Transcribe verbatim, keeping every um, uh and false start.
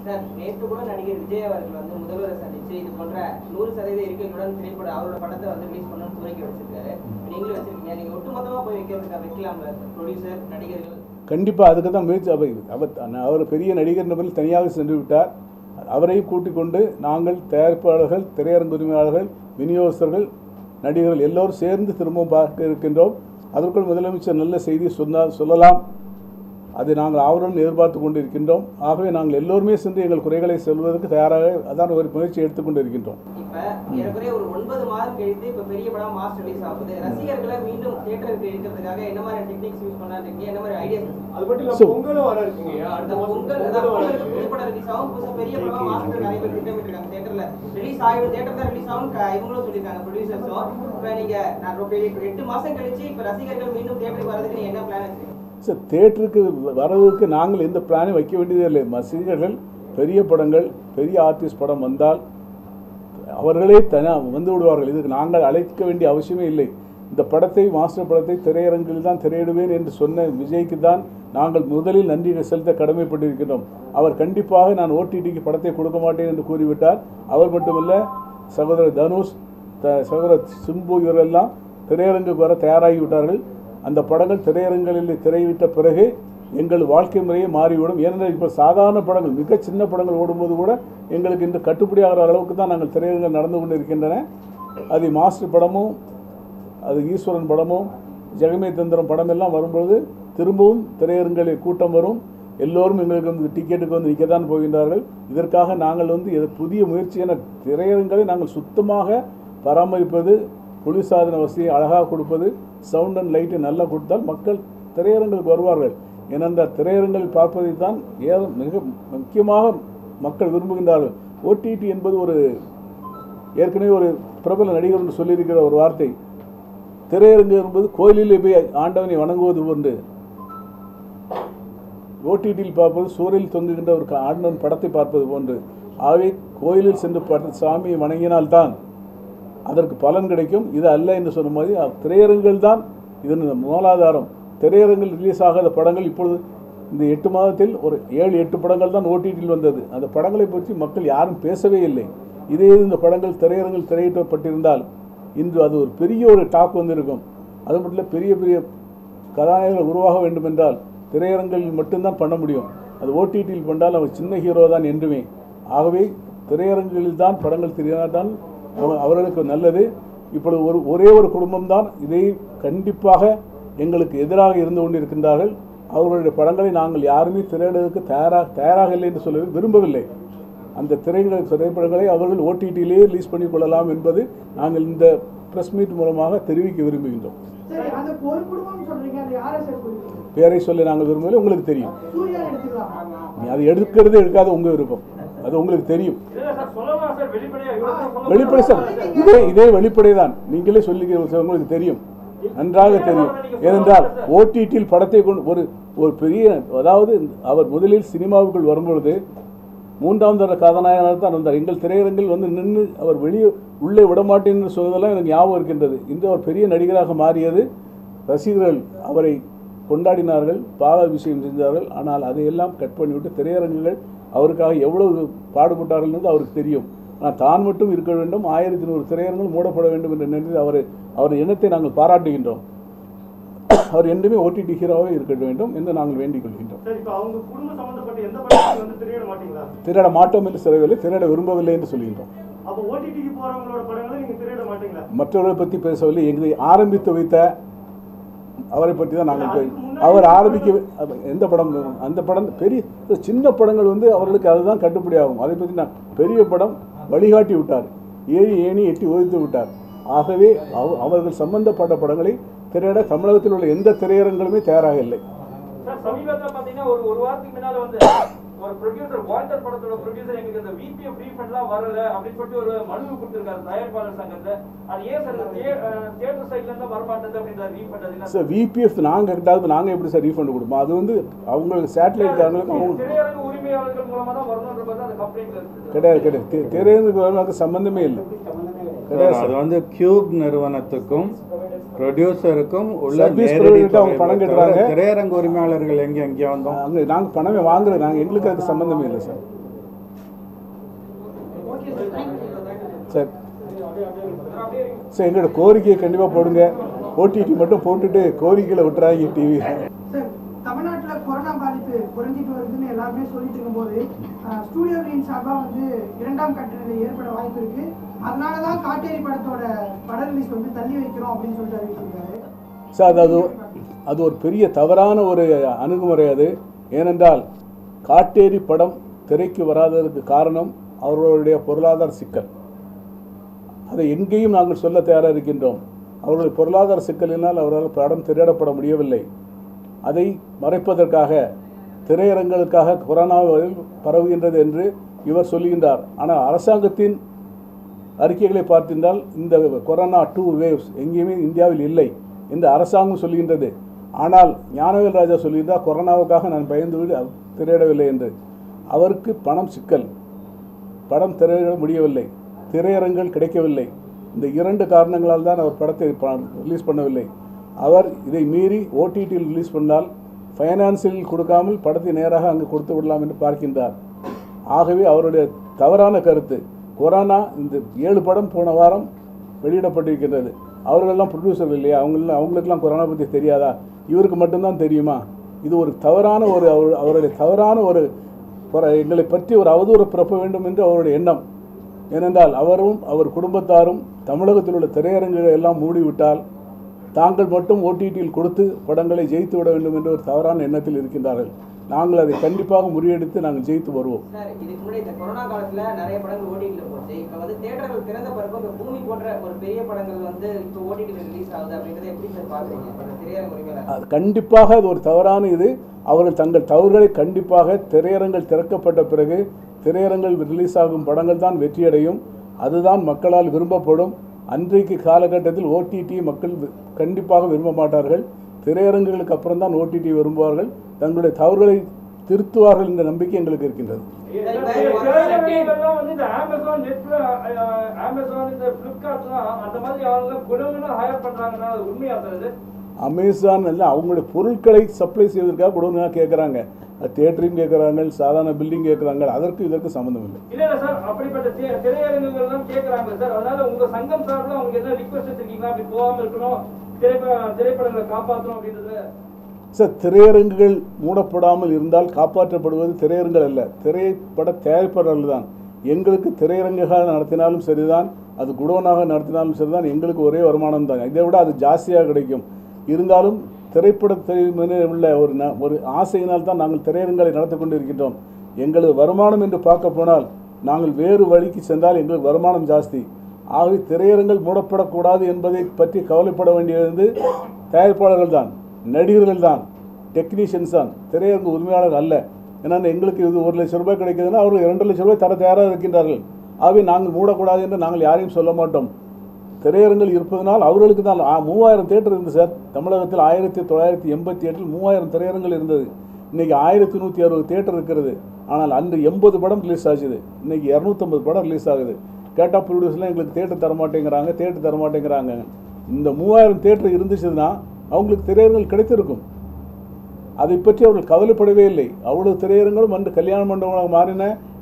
Sir நேற்று கூட நடிகர் விஜய் அவர்கள் வந்து முதல்வரை சந்திச்சு இது போன்ற நூறு சதவீத இருக்கைகளுடன் திரைப்பட அவரோட படத்தை வந்து ரிலீஸ் பண்ணணும்னு துவக்கி வச்சிருக்காரு. நீங்களும் வச்சிருக்கீங்க, நீங்க ஒட்டுமொத்தமா போய் வைக்கிறதுக்கு வைக்கலாம்ல ப்ரொடியூசர் நடிகர்கள்? கண்டிப்பாக அதுக்கு தான் முயற்சி. அவர் அவர் பெரிய நடிகர் நபரில் தனியாக சென்று விட்டார். அவரையும் கூட்டிக் கொண்டு நாங்கள் தயாரிப்பாளர்கள், திரையரங்கு உரிமையாளர்கள், விநியோகஸ்தர்கள், நடிகர்கள் எல்லோரும் சேர்ந்து திரும்பவும் பார்க்க இருக்கின்றோம். அதற்குள் முதலமைச்சர் நல்ல செய்தி சொன்னால் சொல்லலாம், அதை நாங்கள் ஆவலுடன் எதிர்பார்த்து கொண்டு இருக்கின்றோம். ஆகவே நாங்கள் எல்லோருமே சென்று எங்கள் குறைகளை சொல்வதற்கு தயாராக அதான் ஒரு முயற்சி எடுத்துக்கொண்டு இருக்கின்றோம். இப்போ ஏற்கனவே ஒரு ஒன்பது மாதம் கழித்து இப்போ பெரிய படம் மாஸ் ரிலீஸ் ஆகுது. ரசிகர்களை மீண்டும் தியேட்டருக்கு எடுக்கிறதுக்காக என்ன மாதிரி டெக்னிக்ஸ் யூஸ் பண்ணாருக்கீங்க, என்ன மாதிரி ஐடியாஸ்? அது மட்டும் இல்ல, பொங்கலும் வர இருக்குங்க. அந்த பொங்கல் அதாவது புது படம் ரிலீஸ் ஆகும், புதுசா பெரிய படம் மாஸ்டர் நிறைய பேர் திட்டமிட்டிருக்காங்க. தியேட்டர்ல ரிலீஸ் ஆகும், தியேட்டர் தான் ரிலீஸ் ஆகும் இவங்களும் சொல்லியிருக்காங்க ப்ரொடியூசர்ஸும். இப்போ நீங்க நான் எட்டு மாசம் கழிச்சு இப்போ ரசிகர்கள் மீண்டும் தியேட்டருக்கு வரதுக்கு நீங்க என்ன பிளான் வச்சுருக்கீங்க? சார், தியேட்டருக்கு வரதுக்கு நாங்கள் எந்த பிளானும் வைக்க வேண்டியதே இல்லை. ரசிகர்கள் பெரிய படங்கள், பெரிய ஆர்டிஸ்ட் படம் வந்தால் அவர்களே தனியாக வந்து விடுவார்கள். இதுக்கு நாங்கள் அழைக்க வேண்டிய அவசியமே இல்லை. இந்த படத்தை, மாஸ்டர் படத்தை திரையரங்கில் தான் திரையிடுவேன் என்று சொன்ன விஜய்க்கு தான் நாங்கள் முதலில் நன்றி செலுத்த கடமைப்பட்டிருக்கின்றோம். அவர் கண்டிப்பாக நான் ஓடிடிக்கு படத்தை கொடுக்க மாட்டேன் என்று கூறிவிட்டார். அவர் மட்டுமல்ல, சகோதரர் தனுஷ், சகோதரர் சிம்பு இவரெல்லாம் திரையரங்குக்கு வர தயாராகிவிட்டார்கள். அந்த படங்கள் திரையரங்களில் திரையிட்ட பிறகு எங்கள் வாழ்க்கை முறையே மாறிவிடும். ஏனென்றால் இப்போ சாதாரண படங்கள், மிக சின்ன படங்கள் ஓடும்போது கூட எங்களுக்கு இன்று கட்டுப்படியாகிற அளவுக்கு தான் நாங்கள் திரையரங்கள் நடந்து கொண்டு இருக்கின்றன. அது மாஸ்டர் படமும், அது ஈஸ்வரன் படமும், ஜெகமே தந்திரம் படம் எல்லாம் வரும்பொழுது திரும்பவும் திரையரங்களில் கூட்டம் வரும். எல்லோரும் எங்களுக்கு வந்து டிக்கெட்டுக்கு வந்து நிற்க தான் போகின்றார்கள். இதற்காக நாங்கள் வந்து புதிய முயற்சியான திரையரங்களை நாங்கள் சுத்தமாக பராமரிப்பது, குளிர்சாதன வசதியை அழகாக கொடுப்பது, சவுண்ட் அண்ட் லைட்டை நல்லா கொடுத்தால் மக்கள் திரையரங்களுக்கு வருவார்கள். ஏனென்றால் திரையரங்களில் பார்ப்பதை தான் ஏ மிக முக்கியமாக மக்கள் விரும்புகின்றார்கள். ஓடிடி என்பது ஒரு ஏற்கனவே ஒரு பிரபல நடிகர் என்று சொல்லியிருக்கிற ஒரு வார்த்தை, திரையரங்கு என்பது கோயிலில் போய் ஆண்டவனை வணங்குவது போன்று, ஓடிடியில் பார்ப்பது சூரியல் தொங்குகின்ற ஒரு ஆண்டவன் படத்தை பார்ப்பது போன்று. ஆகவே கோயிலில் சென்று பார்த்து சாமியை வணங்கினால்தான் அதற்கு பலன் கிடைக்கும். இது அல்ல என்று சொன்ன மாதிரி திரையரங்குகள் தான் இதன் மூலாதாரம். திரையரங்கில் ரிலீஸ் ஆகாத படங்கள் இப்பொழுது இந்த எட்டு மாதத்தில் ஒரு ஏழு எட்டு படங்கள் தான் ஓடிடியில் வந்தது. அந்த படங்களை பற்றி மக்கள் யாரும் பேசவே இல்லை. இதே இந்த படங்கள் திரையரங்கில் திரையிடப்பட்டிருந்தால் இன்று அது ஒரு பெரிய ஒரு டாக் வந்திருக்கும். அது மட்டும் இல்லை, பெரிய பெரிய கதாநாயகர்கள் உருவாக வேண்டும் என்றால் திரையரங்கில் மட்டும்தான் பண்ண முடியும். அது ஓடிடியில் பண்ணால் அவர் சின்ன ஹீரோ தான் என்றுமே. ஆகவே திரையரங்குகளில் தான் படங்கள் தெரியாதான் அவர்களுக்கு நல்லது. இப்பொழுது ஒரு ஒரே ஒரு குடும்பம்தான் இதை கண்டிப்பாக எங்களுக்கு எதிராக இருந்து கொண்டிருக்கின்றார்கள். அவர்களுடைய படங்களை நாங்கள் யாருமே திரையிடுவதற்கு தயாராக தயாராக இல்லை என்று சொல்ல விரும்பவில்லை. அந்த திரைகள் திரைப்படங்களை அவர்கள் ஓடிடியிலே ரிலீஸ் பண்ணி கொள்ளலாம் என்பது நாங்கள் இந்த பிரஸ் மீட் மூலமாக தெரிவிக்க விரும்புகின்றோம். பேரை சொல்ல நாங்கள் விரும்பவில்லை, உங்களுக்கு தெரியும். அது எடுக்கிறது எடுக்காத உங்க விருப்பம், அது உங்களுக்கு தெரியும். வெளிப்படை சார், இதே இதே வெளிப்படை தான் நீங்களே சொல்லி உங்களுக்கு தெரியும், நன்றாக தெரியும். ஏனென்றால் ஓடிடியில் படத்தை கொண்டு ஒரு ஒரு பெரிய, அதாவது அவர் முதலில் சினிமாவுக்குள் வரும்பொழுது மூன்றாம் தர கதாநாயகனாக தான் வந்தார். எங்கள் திரையரங்கில் வந்து நின்று அவர் வெளியே உள்ளே விடமாட்டேன் என்று சொன்னதெல்லாம் எனக்கு ஞாபகம் இருக்கின்றது. இன்று அவர் பெரிய நடிகராக மாறியது, ரசிகர்கள் அவரை கொண்டாடினார்கள், பாலாபிஷேகம் செஞ்சார்கள். ஆனால் அதையெல்லாம் கட் பண்ணிவிட்டு திரையரங்குகள் அவருக்காக எவ்வளவு பாடுபட்டார்கள் என்று அவருக்கு தெரியும். ஆனால் தான் மட்டும் இருக்க வேண்டும், ஆயிரத்தி நூறு திரையரங்குகள் மூடப்பட வேண்டும் என்ற நினைத்து அவர் அவரது எண்ணத்தை நாங்கள் பாராட்டுகின்றோம். அவர் என்றுமே ஓடிடி ஹீரோவாக இருக்க வேண்டும் என்று நாங்கள் வேண்டிக் கொள்கின்றோம். திரையிட மாட்டோம் என்று சொல்லவில்லை, திரையிட விரும்பவில்லை என்று சொல்கின்றோம். மற்றவர்களை பற்றி பேசவில்லை, எங்களை ஆரம்பித்து வைத்த அவரை பற்றி தான் நாங்கள் அவர் ஆரம்பிக்க எந்த படம், அந்த படம் பெரிய சின்ன படங்கள் வந்து அவர்களுக்கு அதுதான் கட்டுப்படி ஆகும். அதை பற்றி நான் பெரிய படம் வழிகாட்டி விட்டார், ஏறி ஏணி எட்டி ஒதுத்து விட்டார். ஆகவே அவர்கள் சம்பந்தப்பட்ட படங்களை திரையிட தமிழகத்தில் உள்ள எந்த திரையரங்களுமே தயாராக இல்லை. ஒரு ப்ரொடியூசர் வால்டர் படத்தோட ப்ரொடியூசர் எங்களுக்கு அந்த விபிஎஃப் ரீஃபண்ட்லாம் வரல அப்படின்னு சொல்லிட்டு ஒரு மனு கொடுத்திருக்காரு தயாரிப்பாளர் சங்கத்துல. அது ஏன் சார் தியேட்டர் சைட்ல இருந்து வர மாட்டேங்குது அப்படின்ற ரீஃபண்ட்? அது சார் விபிஎஃப் நாங்க கிட்டாவது நாங்க எப்படி சார் ரீஃபண்ட் கொடுப்போம்? அது வந்து அவங்க சேட்டலைட் காரங்களுக்கு அவங்க திரையரங்கு உரிமையாளர்கள் மூலமா தான் வரணும்ன்றது அந்த கம்ப்ளைண்ட் இருக்கு. கிடையாது கிடையாது திரையரங்குக்கு வரணும்னு சம்பந்தமே இல்லை. அது வந்து கியூப் நிறுவனத்துக்கும் ப்ரொடியூசருக்கும் உள்ள பணம் கட்டுறாங்க. திரையரங்கு உரிமையாளர்கள் எங்க எங்கே வந்தோம்? அங்கே நாங்கள் பணமே வாங்குறது, நாங்கள் எங்களுக்கு அதுக்கு சம்பந்தமே இல்லை சார். சார் சார் எங்களோட கோரிக்கையை கண்டிப்பாக போடுங்க. ஓடிடி மட்டும் போட்டுட்டு கோரிக்கையில் விட்டுறாங்க டிவி. சார், தமிழ்நாட்டில் கொரோனா பாதிப்பு குறைஞ்சிட்டு வருதுன்னு எல்லாருமே சொல்லிட்டு இருக்கும்போது ஸ்டூடியோவின் சார்பாக வந்து இரண்டாம் கட்ட நிலை ஏற்பட வாய்ப்பு இருக்கு. அதனால தான் காட்டேரி படத்தோட பட ரிலீஸ் வந்து தள்ளி வைக்கிறோம் அப்படின்னு சொல்லிட்டு அறிவிச்சிருக்காரு சார். அது அது ஒரு பெரிய தவறான ஒரு அணுகுமுறை அது. ஏனென்றால் காட்டேரி படம் திரைக்கு வராததற்கு காரணம் அவர்களுடைய பொருளாதார சிக்கல். அதை எங்கேயும் நாங்கள் சொல்ல தயாராக இருக்கின்றோம். அவர்களுடைய பொருளாதார சிக்கலினால் அவரால் படம் திரையிடப்பட முடியவில்லை. அதை மறைப்பதற்காக திரையரங்களுக்காக கொரோனாவில் பரவுகின்றது என்று இவர் சொல்லுகின்றார். ஆனால் அரசாங்கத்தின் அறிக்கைகளை பார்த்திருந்தால் இந்த கொரோனா டூ வேவ்ஸ் எங்கேயுமே இந்தியாவில் இல்லை என்று அரசாங்கம் சொல்லுகின்றது. ஆனால் ஞானவேல் ராஜா சொல்லுகின்றார் கொரோனாவுக்காக நான் பயந்து விட திரையிடவில்லை என்று. அவருக்கு பணம் சிக்கல், படம் திரையிட முடியவில்லை, திரையரங்கள் கிடைக்கவில்லை. இந்த இரண்டு காரணங்களால் தான் அவர் படத்தை ரிலீஸ் பண்ணவில்லை. அவர் இதை மீறி ஓடிடியில் ரிலீஸ் பண்ணால் ஃபைனான்சியல் கொடுக்காமல் படத்தை நேராக அங்கு கொடுத்து விடலாம் என்று பார்க்கின்றார். ஆகவே அவருடைய தவறான கருத்து. கொரோனா இந்த ஏழு படம் போன வாரம் வெளியிடப்பட்டிருக்கின்றது. அவர்களெல்லாம் ப்ரொடியூசர் இல்லையா? அவங்கள அவங்களுக்கெல்லாம் கொரோனா பற்றி தெரியாதா? இவருக்கு மட்டும்தான் தெரியுமா? இது ஒரு தவறான ஒரு அவருடைய தவறான ஒரு எங்களை பற்றி ஒரு அவதூறு பரப்ப வேண்டும் என்று அவருடைய எண்ணம். ஏனென்றால் அவரும் அவர் குடும்பத்தாரும் தமிழகத்தில் உள்ள திரையரங்குகளை எல்லாம் மூடிவிட்டால் தாங்கள் மட்டும் ஓடிடியில் கொடுத்து படங்களை ஜெயித்து விட வேண்டும் என்ற ஒரு தவறான எண்ணத்தில் இருக்கின்றார்கள். நாங்கள் அதை கண்டிப்பாக முறியடித்து நாங்கள் ஜெயித்து வருவோம். சார், இதுக்கு முன்னாடி இந்த கொரோனா காலத்துல நிறைய படங்கள் ஓடிடியில் போச்சு. இப்போ வந்து தியேட்டர்கள் திறந்த பிறகு இந்த பூமி போன்ற ஒரு பெரிய படங்கள் வந்து இப்போ ஓடிடியில் ரிலீஸ் ஆகுது அப்படின்றத எப்படி சார் பார்க்குறீங்க திரையரங்கு உரிமையில? அது கண்டிப்பாக அது ஒரு தவறான இது. அவர்கள் தங்கள் தவறுகளை கண்டிப்பாக திரையரங்கள் திறக்கப்பட்ட பிறகு திரையரங்கள் ரிலீஸ் ஆகும் படங்கள் தான் வெற்றியடையும். அதுதான் மக்களால் விரும்பப்படும். அன்றைக்கு காலகட்டத்தில் ஓடிடி மக்கள் கண்டிப்பாக விரும்ப மாட்டார்கள். திரையரங்குகளுக்கு அப்புறம் தான் ஓடிடி விரும்புவார்கள். தங்களுடைய தவறுகளை திருத்துவார்கள் என்ற நம்பிக்கை எங்களுக்கு இருக்கின்றது. அமேசான் அல்ல, அவங்களுடைய பொருட்களை சப்ளை செய்வதற்காக கொடுங்க கேட்குறாங்க. தியேட்டரையும் கேட்குறாங்க, சாதாரண பில்டிங் கேட்குறாங்க. அதற்கு இதற்கு சம்மந்தம் இல்லை. இல்ல சார், அப்படிப்பட்ட திரையரங்குகள் தான் கேட்குறாங்க சார். அதனால உங்க சங்கம் சார்பில் அவங்க என்ன ரிக்வெஸ்ட் வச்சிருக்கீங்களா? அப்படி போகாமல் இருக்கணும், திரைப்படங்களை காப்பாற்றணும் அப்படின்றது சார். திரையரங்குகள் மூடப்படாமல் இருந்தால் காப்பாற்றப்படுவது திரையரங்குகள் அல்ல, திரைப்பட தயாரிப்பாளர்கள் தான். எங்களுக்கு திரையரங்குகள் நடத்தினாலும் சரிதான், அது குடோனாக நடத்தினாலும் சரிதான், எங்களுக்கு ஒரே வருமானம் தான். இதை விட அது ஜாஸ்தியாக கிடைக்கும். இருந்தாலும் திரைப்படத்தை உள்ள ஒரு ஒரு ஆசையினால் தான் நாங்கள் திரையரங்களை நடத்தி கொண்டு இருக்கின்றோம். எங்களது வருமானம் என்று பார்க்க போனால் நாங்கள் வேறு வழிக்கு சென்றால் எங்களுக்கு வருமானம் ஜாஸ்தி. ஆகவே திரையரங்கள் மூடப்படக்கூடாது என்பதை பற்றி கவலைப்பட வேண்டியது தயாரிப்பாளர்கள் தான், நடிகர்கள் தான், டெக்னீஷியன்ஸ் தான், திரையரங்கு உரிமையாளர் அல்ல. ஏன்னா எங்களுக்கு இது ஒரு லட்சம் ரூபாய் கிடைக்குதுன்னா அவர்கள் இரண்டு லட்சம் ரூபாய் தர தயாராக இருக்கின்றார்கள். ஆகவே நாங்கள் மூடக்கூடாது என்று நாங்கள் யாரையும் சொல்ல மாட்டோம். திரையரங்கள் இருப்பதனால் அவர்களுக்கு தான். மூவாயிரம் தேட்டர் இருந்தது சார் தமிழகத்தில். ஆயிரத்தி தொள்ளாயிரத்தி எண்பத்தி எட்டில் மூவாயிரம் திரையரங்கள் இருந்தது. இன்றைக்கி ஆயிரத்தி நூற்றி அறுபது தேட்டர் இருக்கிறது. ஆனால் அன்று எண்பது படம் ரிலீஸ் ஆச்சுது. இன்றைக்கி இரநூத்தம்பது படம் ரிலீஸ் ஆகுது. கேட்டால் ப்ரொடியூசர்லாம் எங்களுக்கு தேட்டர் தரமாட்டேங்கிறாங்க, தேட்டர் தரமாட்டேங்கிறாங்க. இந்த மூவாயிரம் தேட்டர் இருந்துச்சுன்னா அவங்களுக்கு திரையரங்கள் கிடைத்திருக்கும். அதை பற்றி அவர்கள் கவலைப்படவே இல்லை. அவ்வளோ திரையரங்களும் அன்று கல்யாண மண்டபங்களாக மாறின,